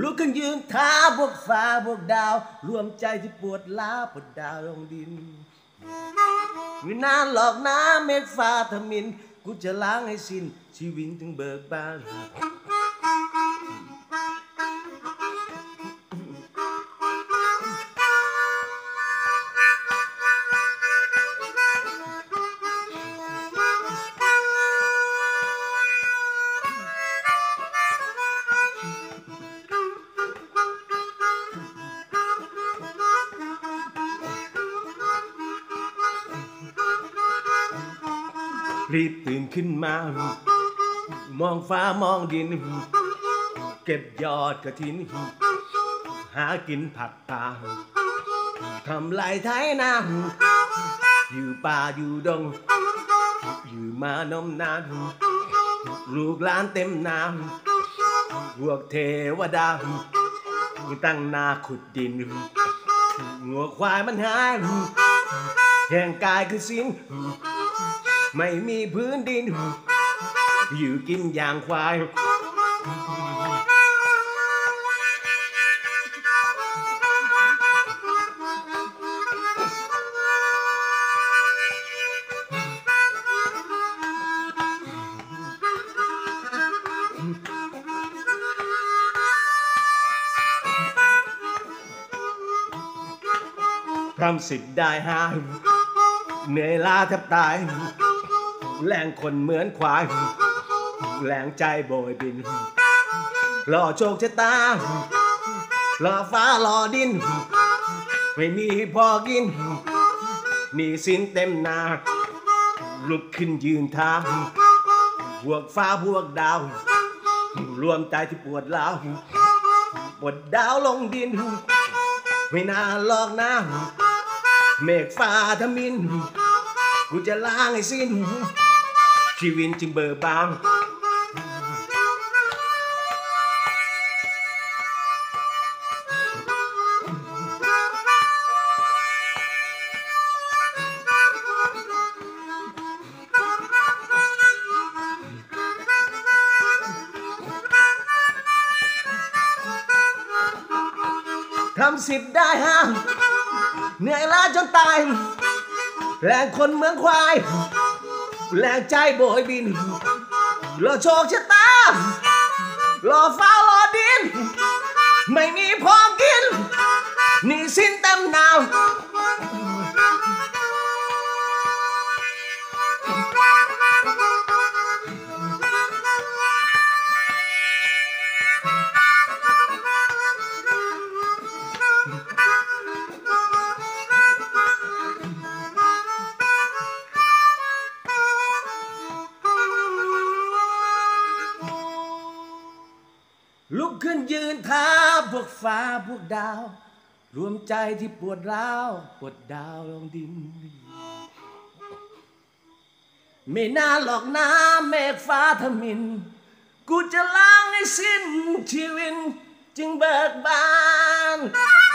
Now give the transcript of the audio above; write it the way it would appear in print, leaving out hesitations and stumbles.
ลุกขึ้นยืนท้าพวกฟ้าพวกดาวรวมใจที่ปวดล้าปวดดาวลงดินไม่นานหรอกนะเมฆฟ้าทมินกูจะล้างให้สิ้นชีวิตถึงเบิกบานรีบตื่นขึ้นมามองฟ้ามองดินเก็บยอดกระถินหากินผักป่าทำไรไถนาอยู่ป่าอยู่ดงอยู่มานมนานลูกหลานเต็มนาพวกเทวดาตั้งนาขุดดินงัวควายมันหายแห่งกายคือสิ้นไม่มีพื้นดินอยู่กินอย่างควายทำสิทธิ์ได้หาเหนื่อยล้าแทบตายแรงคนเหมือนควายแรงใจโบยบินรอโชคชะตารอฟ้ารอดินไม่มีพอกินหนี้สินเต็มนาลุกขึ้นยืนท้าพวกฟ้าพวกดาวรวมใจที่ปวดร้าวปวดดาวลงดินไม่น่าหลอกนะเมฆฟ้าทมินกูจะล้างให้สิ้นชีวิตจึงเบิกบานทำสิทธิ์ได้ห้ามเหนื่อยล้าจนตายแรงคนเหมือนควายแรงใจโบยบินรอโชคชะตารอฟ้ารอดินไม่มีพอกินหนี้สินเต็มนาลุกขึ้นยืนท้าพวกฟ้าพวกดาวรวมใจที่ปวดร้าวปวดดาวลงดินไม่น่าหลอกนะเมฆฟ้าทมินกูจะล้างให้สิ้นชีวิตจึงเบิกบาน